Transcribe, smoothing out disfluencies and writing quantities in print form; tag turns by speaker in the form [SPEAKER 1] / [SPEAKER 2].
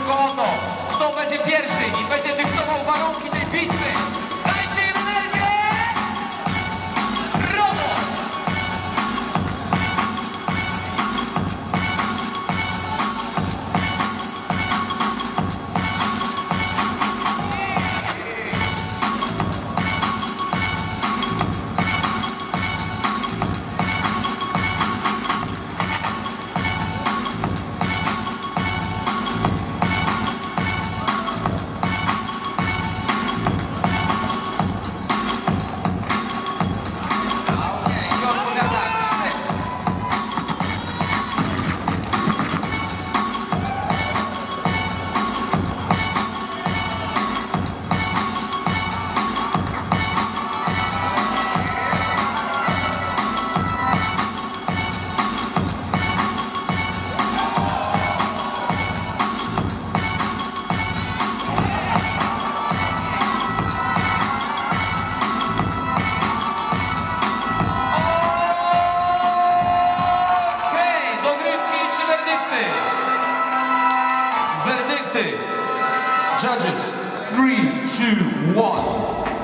[SPEAKER 1] tylko o to, kto będzie pierwszy i będzie dyktował warunki tej bitwy. Dajcie im energię! Rodos! Werdykty. Judges, 3, 2, 1.